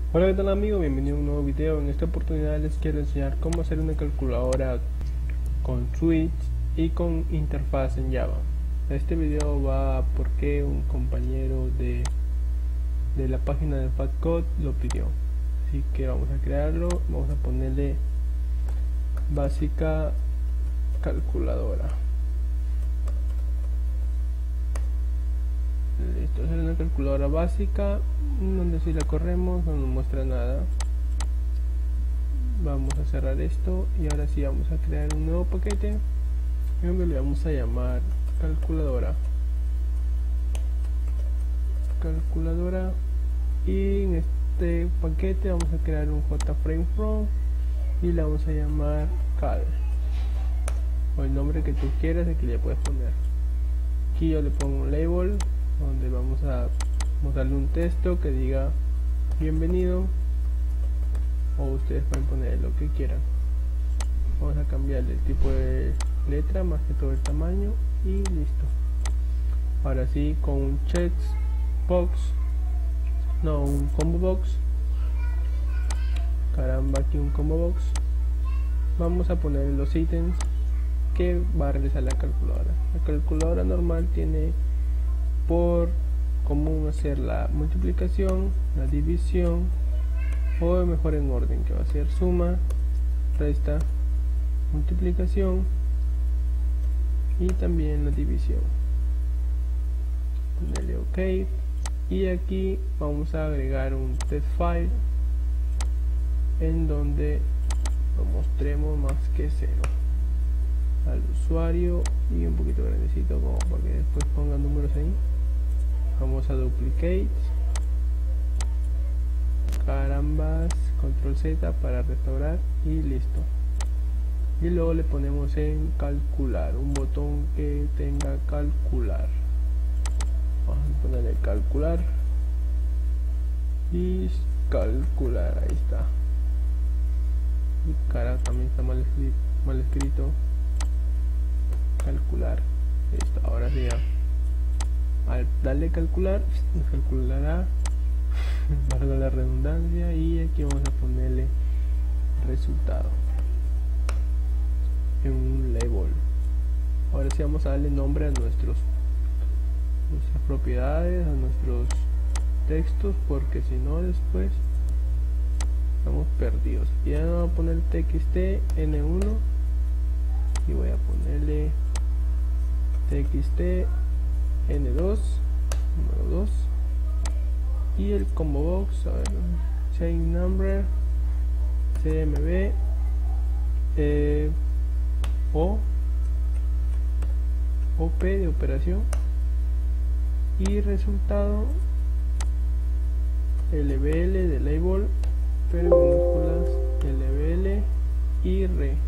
Hola, ¿qué tal amigos? Bienvenido a un nuevo video. En esta oportunidad les quiero enseñar cómo hacer una calculadora con switch y con interfaz en Java. Este video va porque un compañero de la página de FatCode lo pidió. Así que vamos a crearlo, vamos a ponerle básica calculadora. Listo, es una calculadora básica donde si la corremos no nos muestra nada. Vamos a cerrar esto y ahora sí vamos a crear un nuevo paquete donde le vamos a llamar calculadora y en este paquete vamos a crear un JFrame From y le vamos a llamar cal o el nombre que tú quieras. Aquí le puedes poner, aquí yo le pongo un label donde vamos a darle un texto que diga bienvenido, o ustedes pueden poner lo que quieran. Vamos a cambiarle el tipo de letra, más que todo el tamaño, y listo. Ahora sí, con un un combo box, caramba, aquí un combo box, vamos a poner los ítems que va a realizar la calculadora. La calculadora normal tiene por común hacer la multiplicación, la división, o mejor en orden, que va a ser suma, resta, multiplicación y también la división. Ponle OK y aquí vamos a agregar un test file en donde lo mostremos más que 0 al usuario y un poquito grandecito como para que después ponga números ahí. Vamos a duplicate, carambas, control Z para restaurar y listo. Y luego le ponemos en calcular, un botón que tenga calcular. Vamos a ponerle calcular y calcular, ahí está. Y cara también está mal escrito, calcular. Listo, ahora sí ya. Al darle calcular, nos calculará, valga la redundancia, y aquí vamos a ponerle resultado en un label. Ahora sí vamos a darle nombre a nuestras propiedades, a nuestros textos, porque si no después estamos perdidos. Y ya voy a poner txt n1 y voy a ponerle txt n2 número 2 y el combo box, a ver, chain number cmb op de operación y resultado lbl de label, pero en minúsculas, lbl y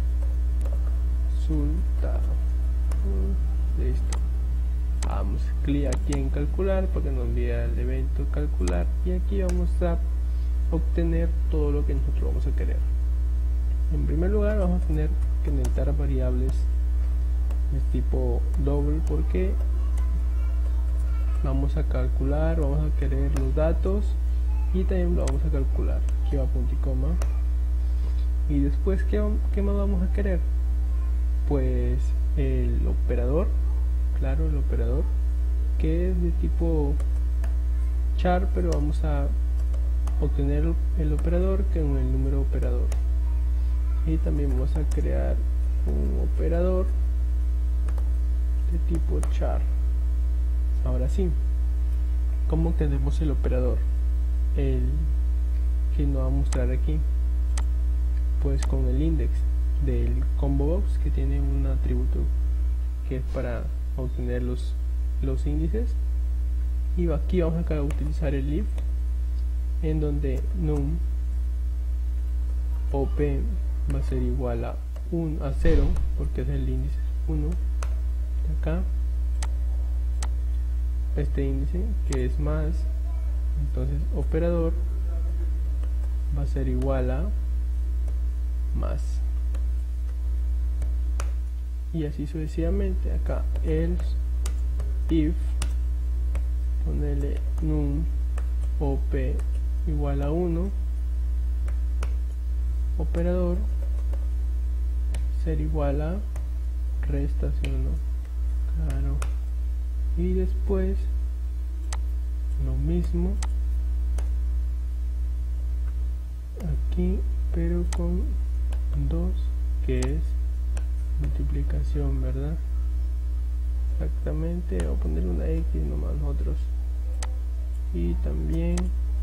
resultado. Listo. Damos clic aquí en calcular para que nos envíe el evento calcular y aquí vamos a obtener todo lo que nosotros vamos a querer. En primer lugar vamos a tener que necesitar variables de tipo double porque vamos a calcular, vamos a querer los datos y también lo vamos a calcular. Aquí va punto y coma. Y después ¿qué más vamos a querer? Pues el operador, claro, el operador que es de tipo char, pero vamos a obtener el operador con el número operador, y también vamos a crear un operador de tipo char. Ahora sí, ¿cómo obtenemos el operador? El que nos va a mostrar aquí, pues con el index del combo box, que tiene un atributo que es para obtener los índices, y aquí vamos a utilizar el if, en donde num op va a ser igual a 0 porque es el índice 1 de acá, este índice que es más, entonces operador va a ser igual a más, y así sucesivamente. Acá else if, ponerle num op igual a 1 operador ser igual a restación, ¿no? Claro. Y después lo mismo aquí, pero con 2, que es multiplicación, ¿verdad? Exactamente, voy a poner una X nomás nosotros. Y también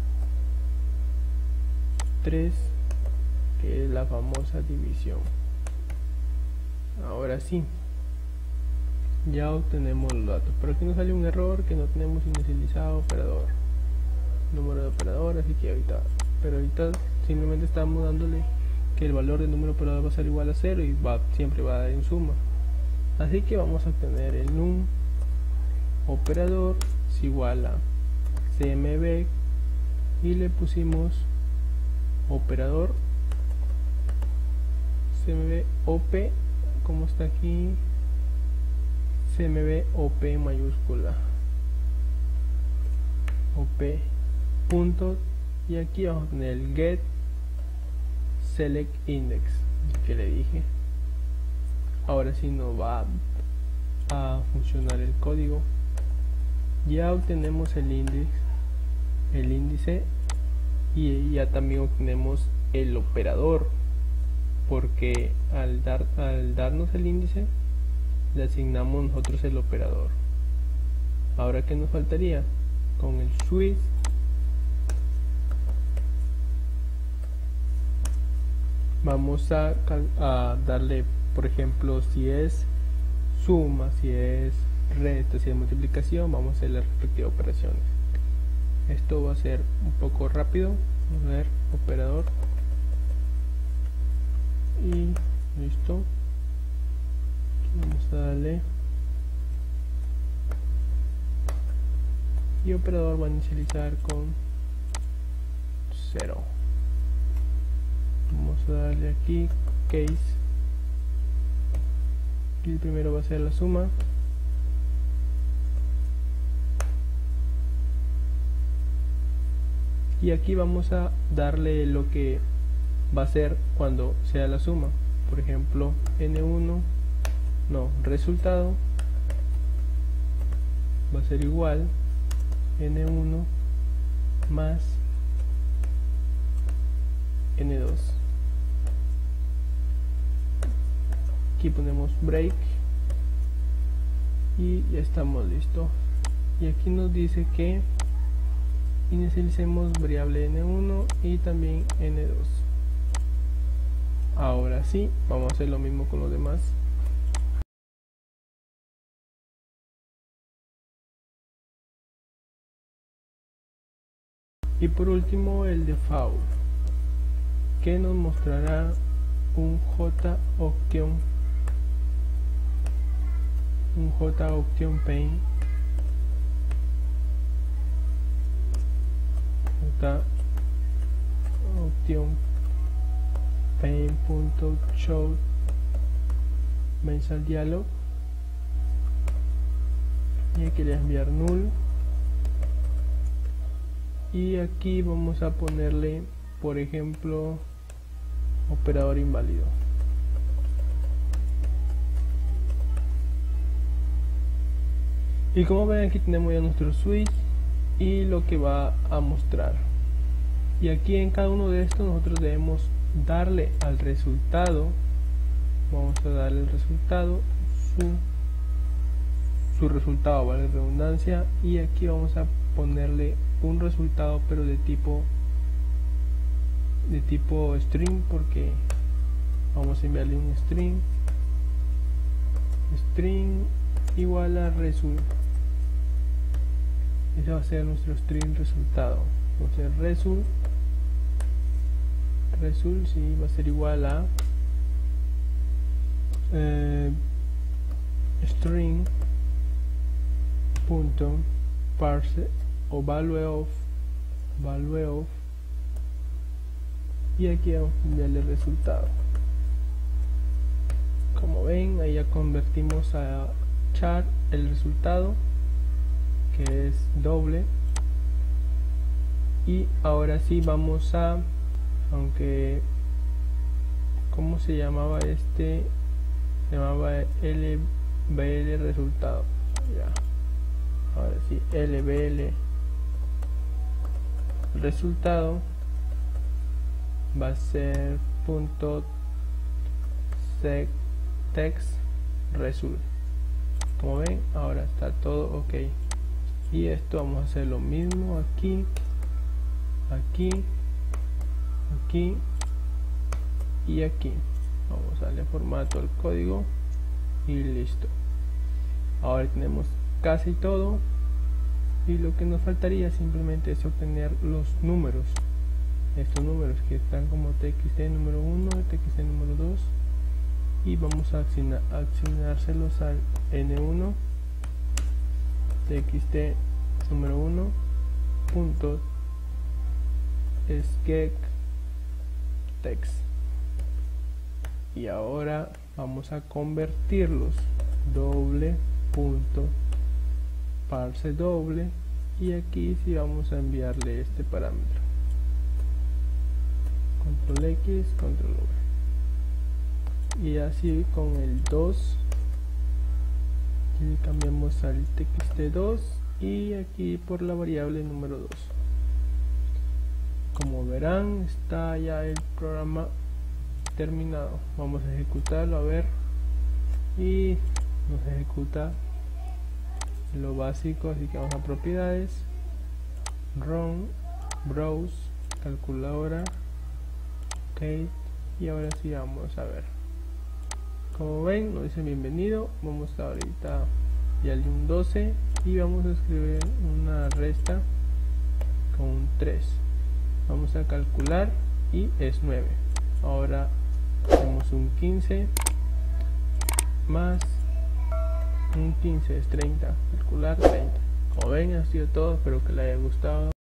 3, que es la famosa división. Ahora sí, ya obtenemos los datos, pero aquí nos sale un error que no tenemos inicializado operador, número de operador, así que ahorita simplemente estamos dándole que el valor del número operador va a ser igual a 0 y siempre va a dar en suma. Así que vamos a obtener el num operador es igual a cmb y le pusimos operador cmb op, como está aquí, cmb op mayúscula op punto, y aquí vamos a tener el get select index que le dije. Ahora sí nos va a funcionar el código. Ya obtenemos el índice y ya también obtenemos el operador, porque al darnos el índice le asignamos nosotros el operador. Ahora, ¿qué nos faltaría? Con el switch vamos a darle, por ejemplo, si es suma, si es resta, si es multiplicación, vamos a hacer las respectivas operaciones. Esto va a ser un poco rápido. Vamos a ver operador y listo. Aquí vamos a darle, y operador va a inicializar con 0. Vamos a darle aquí case y el primero va a ser la suma, y aquí vamos a darle lo que va a ser cuando sea la suma. Por ejemplo, resultado va a ser igual n1 más n2. Aquí ponemos break y ya estamos listos. Y aquí nos dice que inicialicemos variable n1 y también n2. Ahora sí, vamos a hacer lo mismo con los demás. Y por último el default, que nos mostrará un JOction pane, JOction pane.show mensaje dialog, y aquí le voy a enviar null, y aquí vamos a ponerle, por ejemplo, operador inválido. Y como ven, aquí tenemos ya nuestro switch y lo que va a mostrar. Y aquí en cada uno de estos nosotros debemos darle al resultado, vamos a darle el resultado, su resultado, vale redundancia, y aquí vamos a ponerle un resultado pero de tipo string, porque vamos a enviarle un string igual a result. Ese va a ser nuestro string resultado. Entonces result sí va a ser igual a string punto parse o value of, y aquí vamos a enviarle el resultado. Como ven, ahí ya convertimos a char el resultado, que es doble. Y ahora sí vamos a, aunque ¿cómo se llamaba este? Se llamaba LBL resultado. Ya, ahora sí, LBL resultado va a ser punto text result. Como ven, ahora está todo ok. Y esto vamos a hacer lo mismo aquí, aquí, aquí y aquí. Vamos a darle formato al código y listo. Ahora tenemos casi todo, y lo que nos faltaría simplemente es obtener los números, estos números que están como txt número 1, txt número 2, y vamos a asignárselos al n1 txt número 1 punto get text. Y ahora vamos a convertirlos, doble punto parse doble, y aquí sí vamos a enviarle este parámetro, control X, control V, y así con el 2 y cambiamos al txt2 y aquí por la variable número 2. Como verán, está ya el programa terminado. Vamos a ejecutarlo a ver, y nos ejecuta lo básico, así que vamos a propiedades, run, browse, calculadora, ok, y ahora sí vamos a ver. Como ven, nos dice bienvenido. Vamos ahorita ya al un 12 y vamos a escribir una resta con un 3. Vamos a calcular y es 9. Ahora tenemos un 15 más un 15 es 30, calcular 30. Como ven, ha sido todo, espero que les haya gustado.